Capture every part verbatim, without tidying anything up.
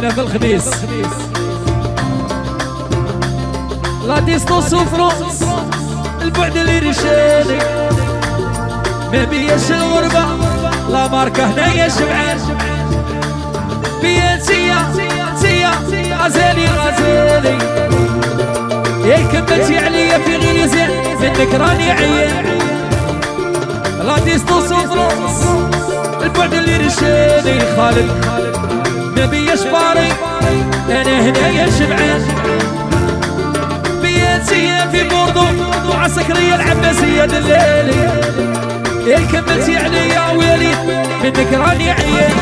احنا في الخميس لا ديستونس وفرونس البعد اللي رشاني ما بياش الغربة لا ماركة هنايا شبعان بيا نسيا نسيا غزالي غزالي يا كملتي عليا في غير زين منك راني عيان لا ديستونس وفرونس البعد اللي رشاني خالد ما بياش باري انا هنايا شبعان بيا نسيا في بوردو وعسكرية العباسية دلالي يا كملتي عليا ويلي منك راني عيان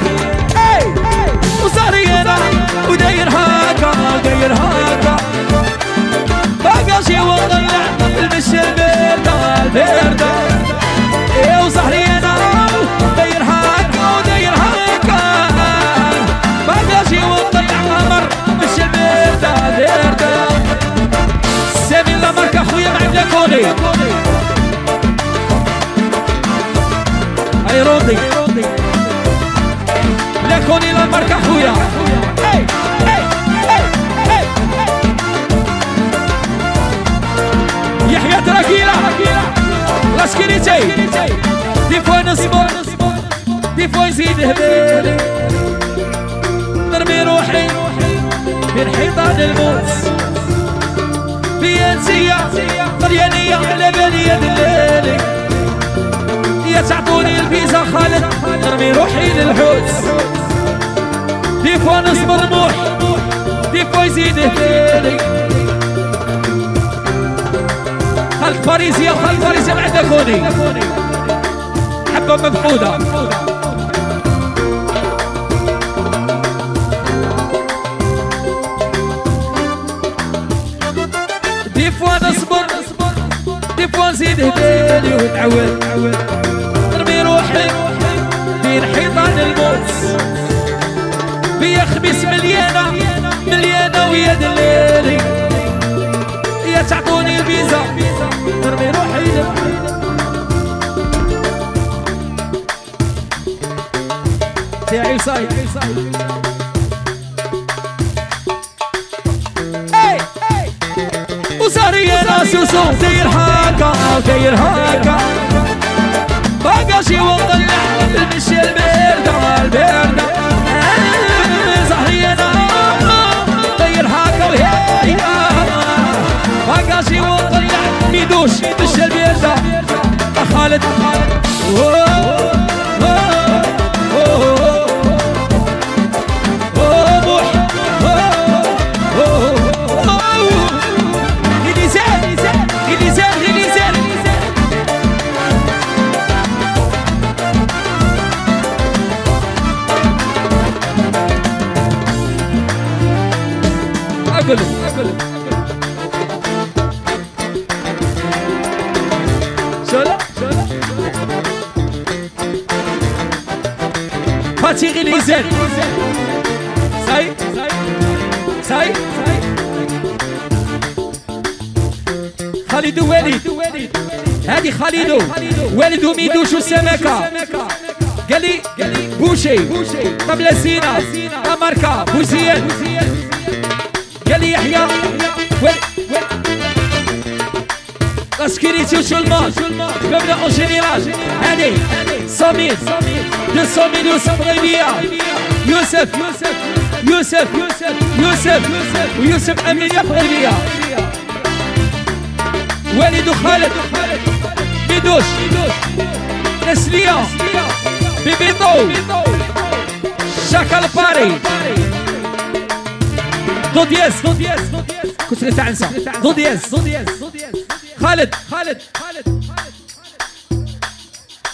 وصاري انا وداير هاكا داير هاكا باقا شي وضيع المشي البردة البردة ايه وصاري انا داير هاكا وداير هاكا باقا شي وضيع قمر مشي البردة البردة سامي لا ماركة خويا مع بلاكوني هاي روضي بلاكوني لا ماركة خويا يحيى تراكيلا لاشكيريتي دي فوا نصبر دي فوا يزيد هبالي نرمي روحي بين حيطان الموت بيا نسيا طليانية على بالي يا دلالي يا تعطوني الفيزا خالد نرمي روحي للحوت دي فوا نصبر موح دي فوا يزيد هبالي خلق باريسيا خلق باريسيا مع داكوني حبة مفقودة دي فوا نصبر دي فوا نزيد هبالي ونعود نرمي روحي بين حيطان الموت بيا خميس مليانة مليانة ويا دلالي يا تعطوني الفيزا نرمي روحي تاعي صايد وصاري انا سوسو داير هاكا داير هاكا باقا شي وضيع المشي البردة البردة صاحي انا داير هاكا وهي باقا شي وضيع ميدوش مشي البردة خالد أقلب أقلب شولا شولا فاتي غليزان ساي ساي خالد والد هادي خالد والد ميدوش السمكة قال لي بوشي قبل سينا أمريكا بوزيان قال لي يحيى وين وين لاشكيريتي وشلمان مبنى اون جينيرال هاني صميد دو صميد يوسف غيبية يوسف يوسف يوسف يوسف ويوسف أمينية غيبية والد وخالد بيدوش نسلية بيبيطو شاكال باري دو دياز دو دياز كنت نتاع نسا دو دياز خالد خالد خالد